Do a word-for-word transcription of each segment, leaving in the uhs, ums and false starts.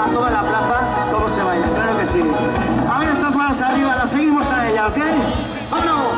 toda la plaza cómo se baila, claro que sí. A ver esas manos arriba, las seguimos a ella, ¿ok? ¡Vámonos!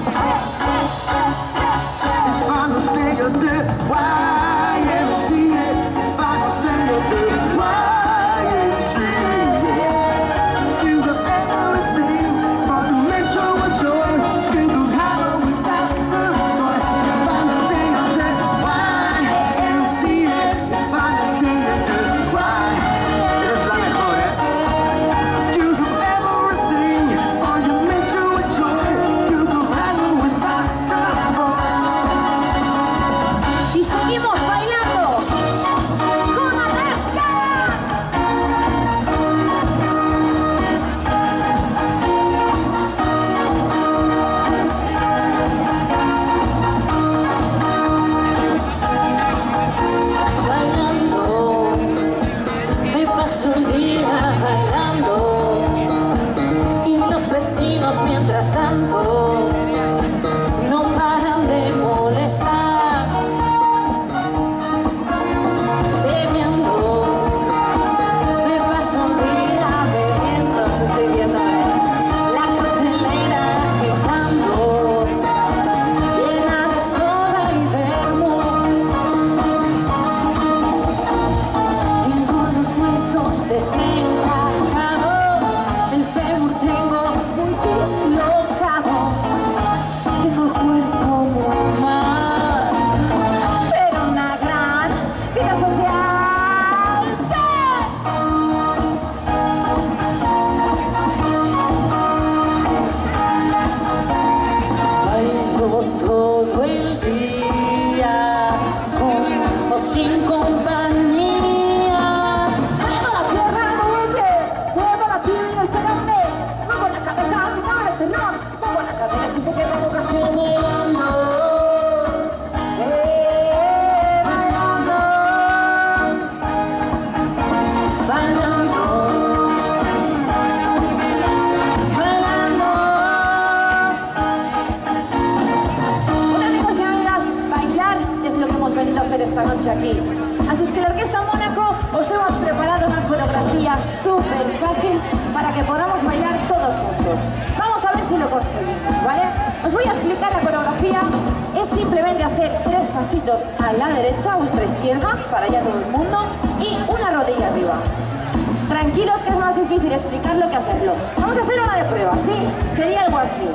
Esta noche aquí. Así es que la Orquesta Mónaco os hemos preparado una coreografía súper fácil para que podamos bailar todos juntos. Vamos a ver si lo conseguimos, ¿vale? Os voy a explicar la coreografía. Es simplemente hacer tres pasitos a la derecha, a vuestra izquierda, para allá todo el mundo, y una rodilla arriba. Tranquilos que es más difícil explicarlo que hacerlo. Vamos a hacer una de prueba, ¿sí? Sería algo así.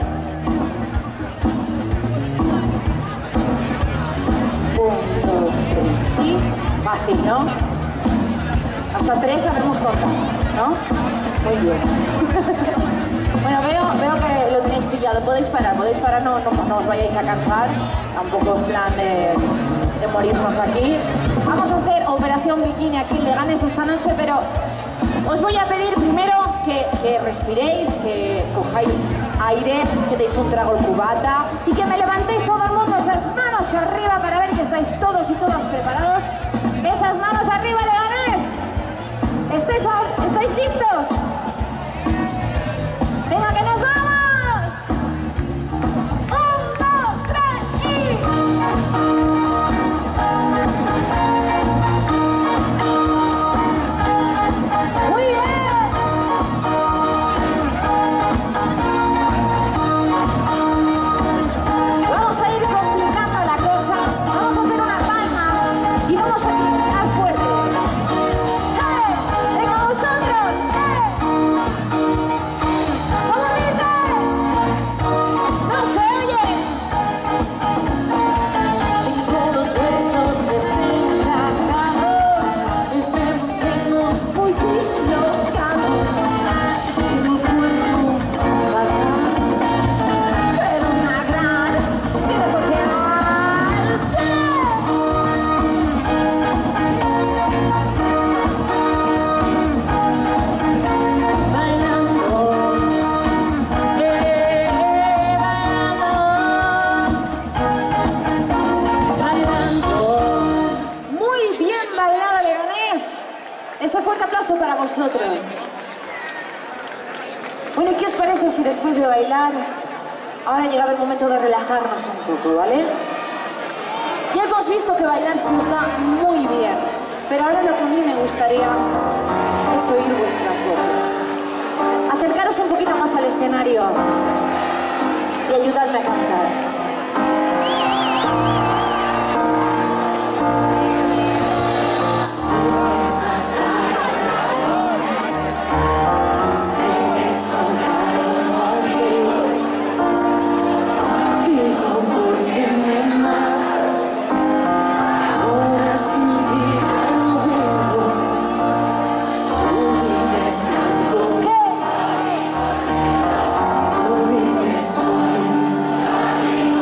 Un, dos, tres y... Fácil, ¿no? Hasta tres sabemos contar, ¿no? Muy bien. Bueno, veo, veo que lo tenéis pillado. Podéis parar, podéis parar, no, no, no os vayáis a cansar. Tampoco es plan de, de morirnos aquí. Vamos a hacer operación bikini aquí en Leganés esta noche, pero os voy a pedir primero que, que respiréis, que cojáis aire, que deis un trago al cubata y que me levantéis todo el mundo esas manos arriba para ver que estáis todos y todas preparados. Esas manos arriba, Leganés. ¿Estáis, ¿estáis listos? ¡Venga, que nos vamos! ¡Un, dos, tres y... ¡Muy bien! Vamos a ir complicando la cosa. Vamos a hacer una palma y vamos a gritar fuerte. ¡Eh! ¡Venga vosotros! ¡Eh! ¿Cómo dice? ¡No se oye! Tengo los huesos desencajados, el fémur tengo muy dislocado, tengo el cuerpo fatal, pero una gran vida social. ¡Sí! Bailando, eh, bailando, bailando. Muy bien bailado, Leganés. Este fuerte aplauso para vosotros. Bueno, ¿y qué os parece si después de bailar ahora ha llegado el momento de relajarnos un poco, ¿vale? Ya hemos visto que bailar sí os da muy bien, pero ahora lo que a mí me gustaría es oír vuestras voces. Acercaros un poquito más al escenario y ayudadme a cantar. Tú dices,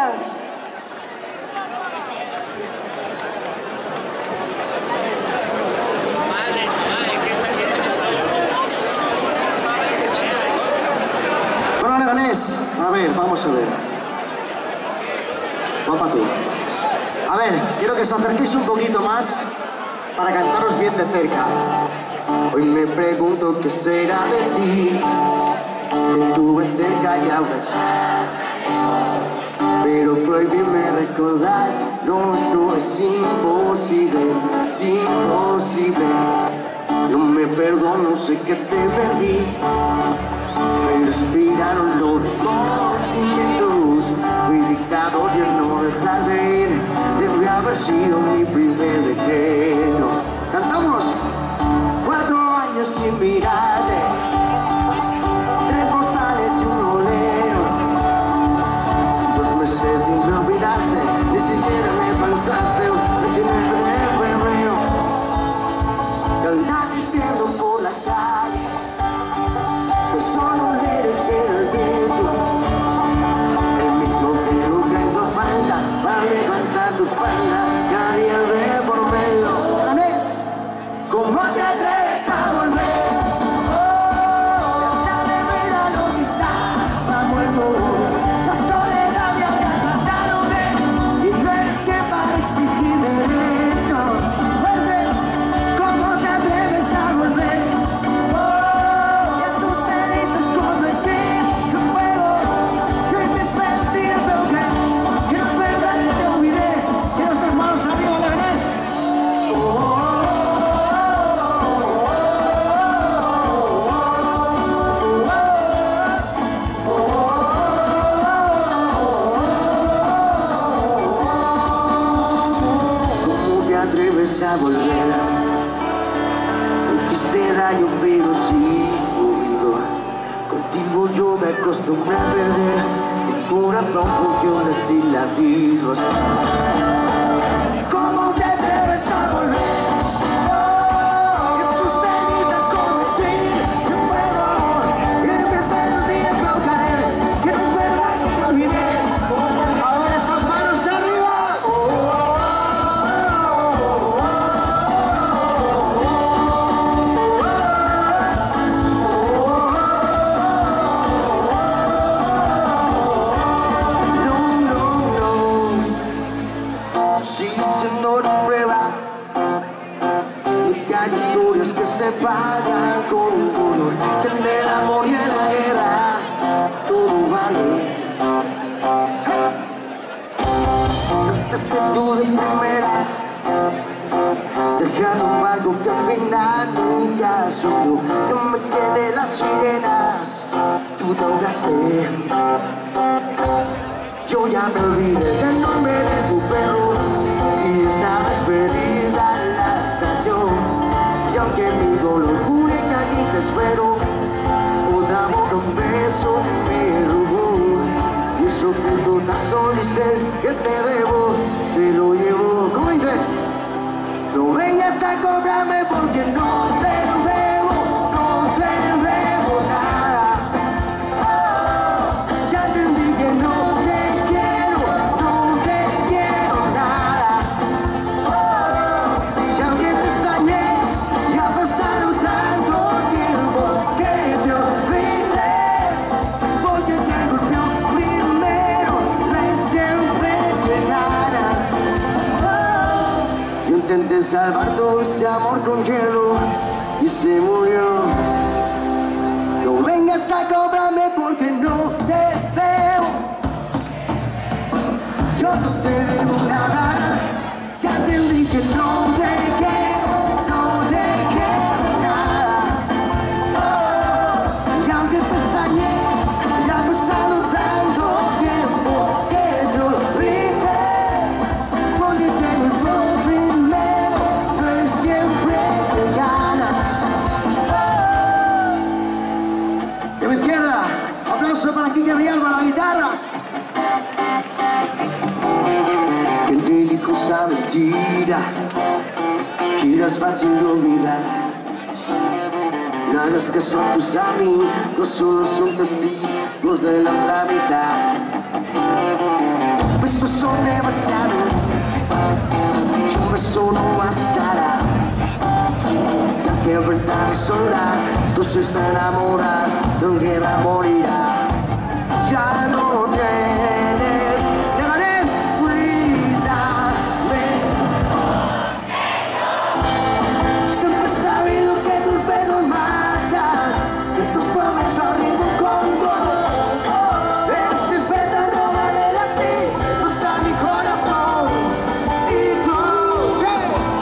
gracias. Bueno, Leganés, a ver, vamos a ver. Guapa tú. A ver, quiero que os acerquéis un poquito más para cantaros bien de cerca. Hoy me pregunto qué será de ti. Te tuve cerca y ahora sí. Pero prohibirme recordar lo nuestro es imposible, es imposible. No me perdono, sé que te perdí. Me respiraron los sentimientos. Fui dictador y el no dejar de ir debe haber sido mi primer decreto. ¡Cantamos! Cuatro años sin mirarte, tres postales y un oleo. Dos meses sin me olvidaste, ni siquiera me pensaste. Me tienes de febrero, cantando por la calle, pues solo eres el viento, el mismo que nunca falta para levantar tu falda cada día de por medio. ¿Ganés? ¿Cómo te atreves a volver? Oh, ya de ver a lo que estaba muerto. La soledad me había tratado de, y no eres que para exigir derecho. Fuerte, ¿cómo te atreves a volver? Oh, y a tus delitos convertir en fuego, que mis mentiras veo que, que no es verdad que te olvidé. Que nuestras manos arriba, Leganés. Oh, a volver, me hiciste daño pero sí olvido. Contigo yo me acostumbré a perder, mi corazón funciona sin latidos. ¿Cómo te atreves a volver? Oh, que tus penitas convertir en fuego, que mis melodías veo caer, que no es verdad que te olvidé. Ahora esas manos arriba. Oh, que se pagan con dolor, que en el amor y en la guerra todo vale. Saltaste tú de primera, dejando algo que al final nunca sobró. Que me quedé las sirenas, tú te ahogaste. Yo ya me olvidé del nombre de tu perro y esa despedida en la estación. Y aunque mi dolor jure que aquí te espero, otra boca un beso me robó. Y eso que tú tanto dices que te debo, se lo llevo. ¿Cómo dice? No vengas a cobrarme porque no te debo, no te debo nada. Oh, ya entendí que no te quiero, no te quiero nada. Oh, ya aunque te extrañé, ha pasado tanto tiempo que te olvidé, porque te golpeó primero, no es siempre que nada. Oh, yo intenté salvar todo ese amor con hielo y se murió. No vengas a cobrarme porque no te debo, yo no te debo nada. Ya te dije que no te quiero, no te quiero nada. Oh, y aunque te extrañé, ya ha pasado tanto tiempo que te olvidé, porque te golpeó primero, no es siempre que gana. Oh. De mi izquierda, aplauso para Quique Villalba, la guitarra. ¿Quién te dijo esa mentira? Que es fácil de olvidar. No hagas caso a tus amigos, solo son testigos de la otra mitad. besos son demasiado, y un beso no bastará. Ya que verdad sola, tú se está enamorada, de guerra morirá. Ya no tienes, debes cuidarme. Siempre he sabido que tus besos matan, que tus promesas arriban con dolor. Eres verdad, no vale a ti, no sabe mi corazón. Y tú, ¿qué?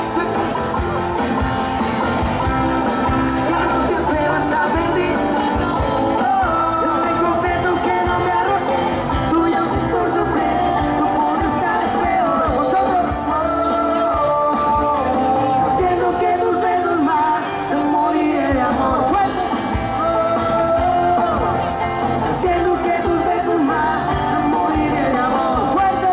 Ya no te atrevas a pedir. Yo te confieso que no me arrepiento. Tú ya me estoy sufriendo, no puedo estar peor. Vosotros, sabiendo que tus besos matan, moriré de amor fuerte. Sabiendo que tus besos matan, moriré de amor fuerte.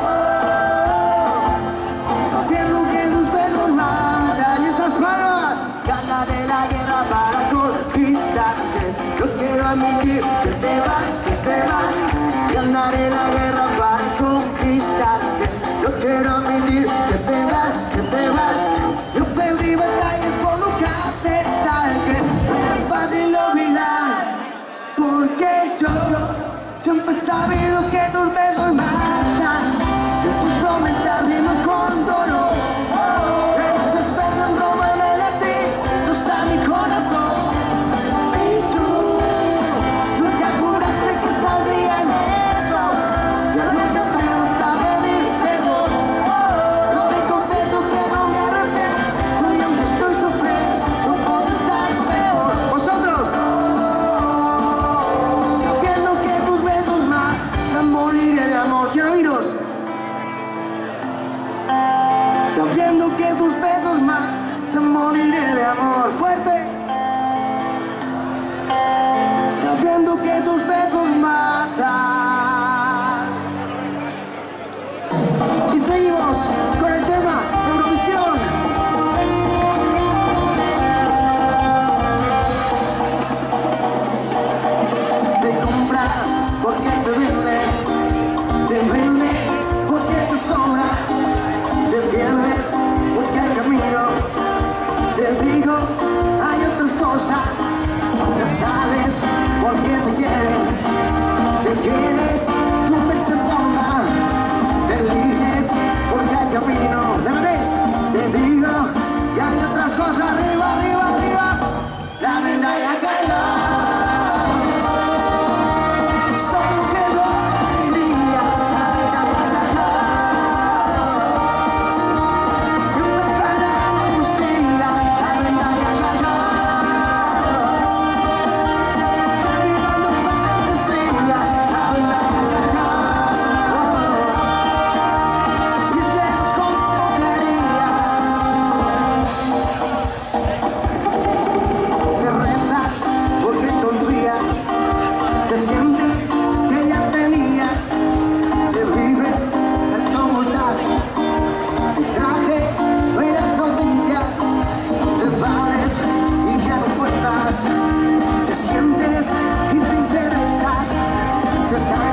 Sabiendo que tus besos matan. Y esas palmas, ganaré la guerra para conquistarte. No quiero admitir que te vas, que te vas. Ganaré la guerra para conquistarte. No quiero admitir que te vas, que te vas. Yo perdí batallas por nunca aceptar que no es fácil olvidar. Porque yo siempre he sabido que tus besos matan, que tus promesas riman con dolor. Esas pernas no valen a ti, no sabe mi corazón. Y tú, nunca juraste que saldría en eso. Ya no te atrevas a pedir perdón. Yo te confieso que no me arrepiento, y aunque estoy sufriendo, no puedo estar peor. Vosotros, sabiendo que tus besos matan, moriré de amor. Quiero oíros. Sabiendo que tus besos matan, moriré de amor. Fuerte. Sabiendo que tus besos matan. Y seguimos con el tema de Eurovisión. Te compras porque te vendes, te vendes porque te sobra, te pierdes porque hay camino. Te digo, hay otras cosas. Te sales porque te quieres, te quieres, tú te forma, te eliges porque hay camino. ¿Le ves? Te digo, y hay otras cosas. Arriba, arriba, arriba, la medalla cayó. Solo quedó el día, la medalla cayó. Y una cara angustia, la medalla cayó. Terminando fantasía, la medalla cayó. Y celos con porquería. Te retas porque confías, te sientes que ya tenías, te vives en tu voluntad. Te traje buenas noticias, te vales y ya no puertas, te sientes y te interesas, te estás